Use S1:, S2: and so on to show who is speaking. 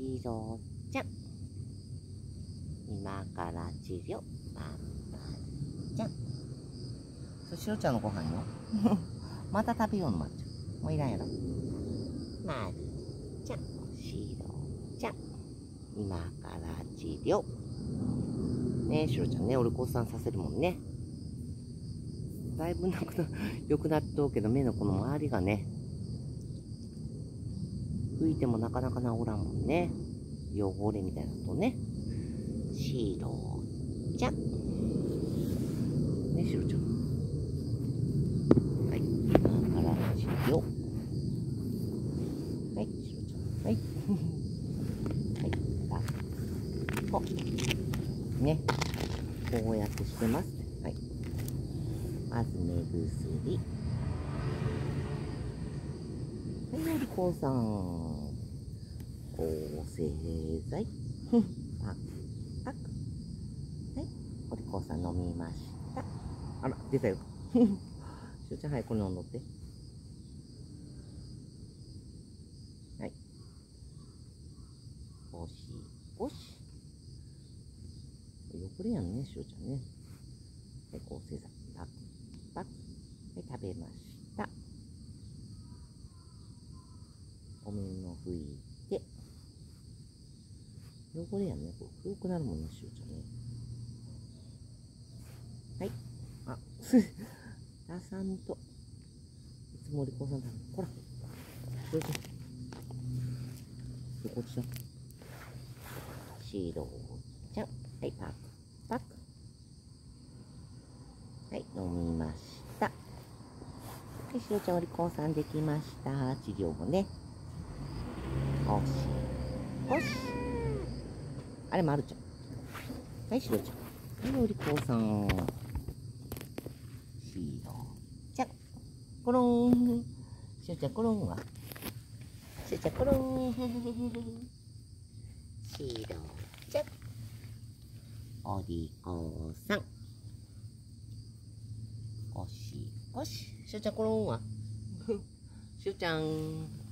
S1: しろちゃん。今から治療、まんまるちゃん。しろちゃんのご飯よ。また食べようのまっちゃん。もういらんやろ。まるちゃん、しろちゃん。今から治療。ねえ、しろちゃんね、お利口さんさせるもんね。だいぶ良くなっとうけど、目のこの周りがね、拭いてもなかなか治らんもんね。汚れみたいなことね。しろちゃん。ね、しろちゃん。はい。今から治療。はい、しろちゃん。はい。はい。パッと。ね。こうやってしてます。はい。まず目薬。はい、お利口さん。抗生剤。パクパク。はい、お利口さん飲みました。あら、出たよ。しおちゃん、はい、これ飲んどって。はい。ゴシゴシ。汚れやんね、しおちゃんね。はい、抗生剤。パクパク。はい、食べました。お面を拭いて。汚れやんね、これ黒くなるもんね、しおちゃんね。はい。あ、出さんと。いつもお利口さんだ。ほら。しおちゃん。こっちだ。しろちゃん。はい、パクパク。はい、飲みました。はい、しろちゃんお利口さんできました。治療もね。ゴシゴシ。あれ、まるちゃん。はい、しろちゃん。はい、お利口さん。しろちゃん。コロン。しろちゃん、コロンは。しろちゃん、コロン。しろちゃん。お利口さん。ゴシゴシ。しろちゃん、コロンは。しろちゃん。